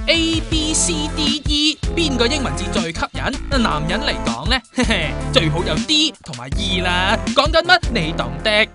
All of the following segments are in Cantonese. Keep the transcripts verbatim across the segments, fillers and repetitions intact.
A B C D E 邊個英文字最吸引？男人嚟講呢，嘿嘿，最好有 D 同埋 E 啦。講緊乜？你懂的。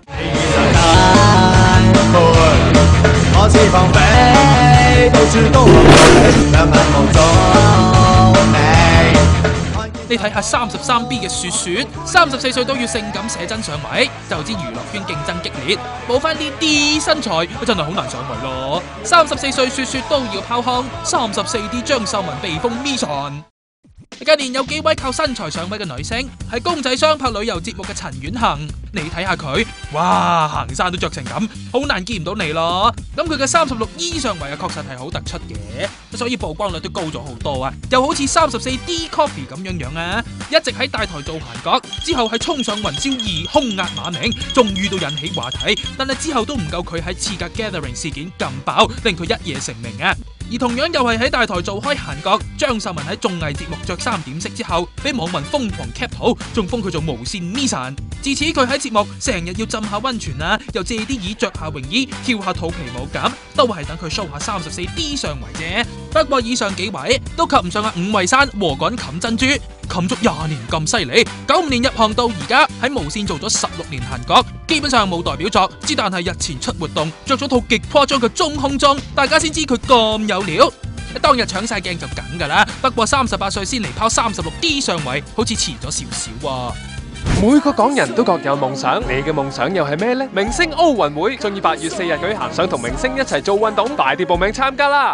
我似放飛，到處都係兩眼無蹤你。 你睇下三十三 B 嘅雪雪，三十四歲都要性感寫真上位，就知娛樂圈競爭激烈，冇翻啲 D 身材真係好難上位咯。三十四歲雪雪都要拋腔，三十四 D 張秀文被封 Mission。近年有幾位靠身材上位嘅女星，係公仔商拍旅遊節目嘅陳婉嫻，你睇下佢，哇，行山都着成咁，好難見唔到你咯。咁佢嘅三十六 E 上圍啊，確實係好突出嘅，所以曝光率都高咗好多啊。又好似三十四 D Coffee 咁樣樣啊，一直喺大台做閒角，之後係衝上雲霄二空壓馬明，終於都引起話題，但係之後都唔夠佢喺刺格 Gathering 事件咁爆，令佢一夜成名啊。而同樣又係喺大台做開閒角，張秀文喺綜藝節目着衫點式之後，俾網民瘋狂 cap 圖，仲封佢做無線 Mission。自此佢喺節目成日要浸下溫泉啊，又借啲椅着下泳衣，跳下肚皮舞咁，都係等佢 show 下三十四 D 上圍啫。不過以上幾位都及唔上阿伍慧珊禾稈冚珍珠，冚足廿年咁犀利，九五年入行到而家喺無線做咗十六年閒角，基本上冇代表作，之但係日前出活動，着咗套極誇張嘅中空裝，大家先知佢咁有料。當日搶晒鏡就梗噶啦，不過三十八歲先嚟拋三十六 D 上圍，好似遲咗少少喎。 每個港人都各有夢想，你嘅夢想又係咩呢？明星奧運會將於八月四日舉行，想同明星一齊做運動，快啲報名參加啦！